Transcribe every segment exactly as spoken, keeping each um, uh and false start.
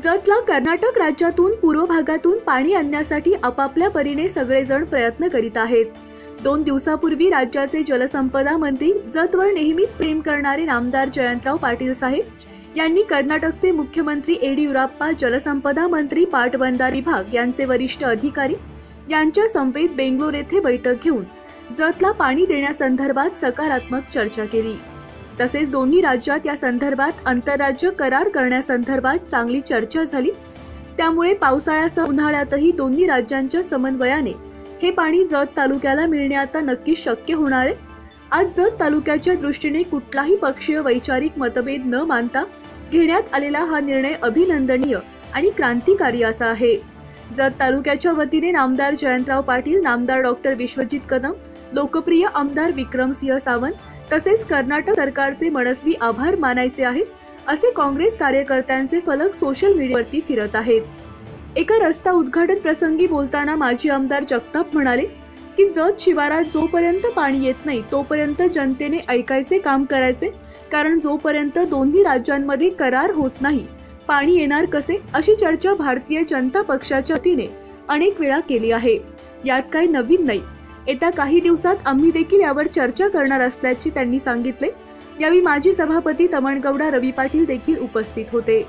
जतला कर्नाटक राज्यातून पूर्व भागातून पाणी आणण्यासाठी आपापल्या परीने सगळेजण प्रयत्न करीत आहेत। दोन दिवसापूर्वी राज्याचे जलसंपदा मंत्री जतवर नेहमीच प्रेम करणारे नामदार जयंतराव पाटील साहेब यांनी कर्नाटकचे मुख्यमंत्री येडियुराप्पा, जलसंपदा मंत्री पाटबंधारे विभाग यांचे वरिष्ठ अधिकारी यांच्या समवेत बेंगलोर येथे बैठक घेऊन जतला पाणी देण्यासंदर्भात सकारात्मक चर्चा केली। तसेच दोन्ही राज्यात या संदर्भात आंतरराज्य करार करण्यासंदर्भात चांगली चर्चा झाली। त्यामुळे पावसाळ्यासह उन्हाळ्यातही दोन्ही राज्यांच्या समन्वयाने हे पाणी जत तालुक्याला मिळणे आता नक्कीच शक्य होणार आहे। आज जत तालुक्याच्या दृष्टीने कुठलाही पक्षीय वैचारिक मतभेद न मानता घेण्यात आलेला हा निर्णय अभिनंदनीय आणि क्रांतिकारी असा आहे। जत तालुक्याच्या वतीने नामदार जयंतराव पाटील, नामदार डॉक्टर विश्वजित कदम, लोकप्रिय आमदार विक्रमसिंह सावंत तसेच कर्नाटक सरकारचे मनस्वी आभार मानायचे आहेत, असे काँग्रेस कार्यकर्त्यांचे फलक सोशल मीडियावरती फिरत आहेत। एका रस्ता उद्घाटन प्रसंगी बोलताना माजी आमदार जगताप म्हणाले की जत शिवारात जोपर्यंत पाणी येत नाही तोपर्यंत जनतेने ऐकायचे काम करायचे, कारण जोपर्यंत दोन्ही राज्यांमध्ये करार होत नाही पाणी येणार कसे, अशी चर्चा भारतीय जनता पक्षाच्या वतीने अनेक वेळा केली आहे। यात काही नवीन नाही। येत्या काही दिवसात आम्ही देखील यावर चर्चा करणार असल्याचे त्यांनी सांगितले। यावेळी माजी सभापती तमणगौडा रवी पाटील देखील उपस्थित होते।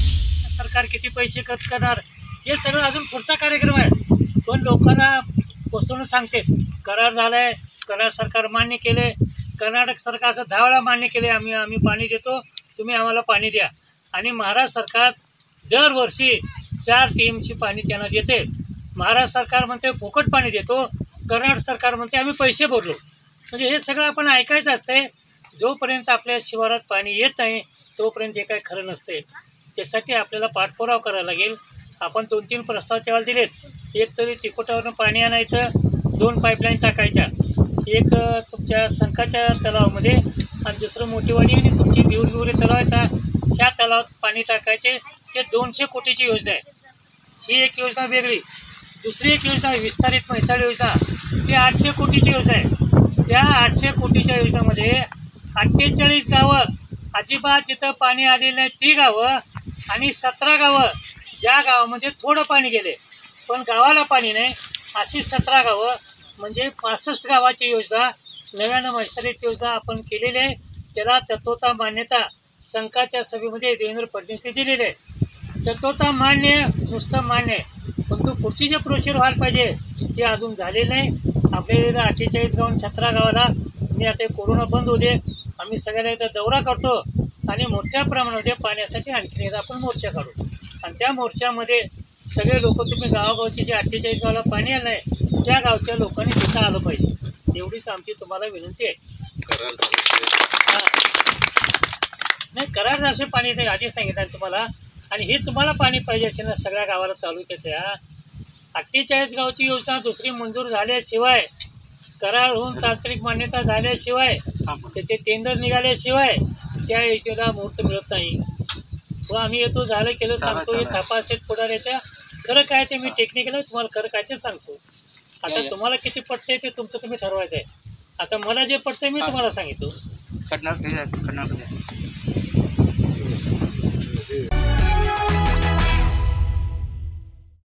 सरकार किती पैसे खर्च करणार हे सगळं अजून पुढचा कार्यक्रम आहे, पण लोकांना बसवून सांगते करार झालाय, करार सरकार मान्य केले, कर्नाटक सरकारचं दहा वेळा मान्य केले, आम्ही आम्ही पाणी देतो, तुम्ही आम्हाला पाणी द्या। आणि महाराष्ट्र सरकार दरवर्षी चार टीमची पाणी त्यांना देते। महाराष्ट्र सरकार म्हणते फुकट पाणी देतो, कर्नाटक सरकार म्हणते आम्ही पैसे भरलो। म्हणजे हे सगळं आपण ऐकायचं असते। जोपर्यंत आपल्या शिवारात पाणी येत नाही तोपर्यंत हे काही खरं नसते। त्यासाठी आपल्याला पाठपुरावा करावा लागेल। आपण दोन तीन प्रस्ताव तेव्हा दिलेत। एक तरी तिकोटावरून पाणी आणायचं, दोन पाईपलाईन टाकायच्या, एक तुमच्या संकाच्या तलावामध्ये आणि दुसरं मोठीवाडी आणि तुमची बिवरबिवरे तलाव आहेत ह्या तलावात पाणी टाकायचे। ते दोनशे कोटीची योजना आहे। ही एक योजना वेगळी। दुसरी एक योजना विस्तारित म्हैसाळ योजना, ती आठशे कोटीची योजना आहे। त्या आठशे कोटीच्या योजनेमध्ये अठ्ठेचाळीस गावं अजिबात जिथं पाणी आलेलं नाही ती गावं आणि सतरा गावं ज्या गावामध्ये थोडं पाणी गेले पण गावाला पाणी नाही अशी सतरा गावं, म्हणजे पासष्ट गावाची योजना नव्यानं विस्तारित योजना आपण केलेली आहे। त्याला तत्वता मान्यता संघाच्या सभेमध्ये देवेंद्र फडणवीसने दिलेली आहे। तत्वता मान्य नुसतं मान्य आहे, पण तो पुढची जे प्रोसिजर व्हायला पाहिजे ते अजून झालेलं नाही। आपल्या अठ्ठेचाळीस गाव सतरा गावाला मी आता कोरोना बंद होते आम्ही सगळ्याला इथं दौरा करतो आणि मोठ्या प्रमाणामध्ये पाण्यासाठी आणखी एकदा आपण मोर्चा काढू आणि त्या मोर्चामध्ये सगळे लोक तुम्ही गावागावची जे अठ्ठेचाळीस गावाला पाणी आलं आहे त्या गावच्या लोकांनी तिथं आलं पाहिजे, एवढीच आमची तुम्हाला विनंती आहे। करार नाही करार जसे पाणी ते आधी सांगितलं तुम्हाला, आणि हे तुम्हाला पाणी पाहिजे असेल ना सगळ्या गावाला तालुक्याच्या अठ्ठेचाळीस गावची योजना दुसरी मंजूर झाल्याशिवाय, करार होऊन तांत्रिक मान्यता झाल्याशिवाय, त्याचे टेंडर निघाल्याशिवाय त्या योजनेला मुहूर्त मिळत नाही। व आम्ही येतो झालं केलं सांगतो, हे तपासत पुढाऱ्याच्या खरं काय ते मी टेक्निकल तुम्हाला खरं काय ते सांगतो। आता तुम्हाला किती पडते ते तुमचं तुम्ही ठरवायचं आहे। आता मला जे पडतंय मी तुम्हाला सांगितलं।